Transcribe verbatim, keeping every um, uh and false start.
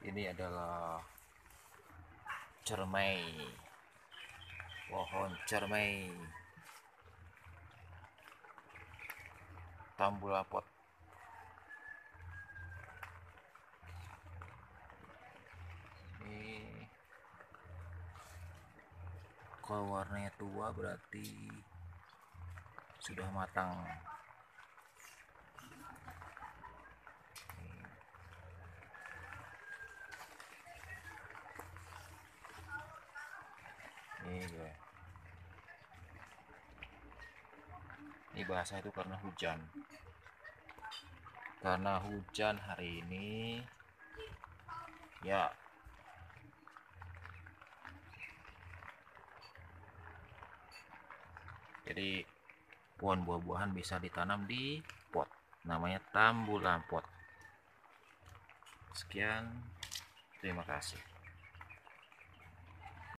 Ini adalah cermai, pohon cermai tambulapot. Ini kalau warnanya tua berarti sudah matang. Ini gue. Ini basah itu karena hujan. Karena hujan hari ini, ya. Jadi pohon buah-buahan bisa ditanam di pot. Namanya tambulapot. Sekian, terima kasih.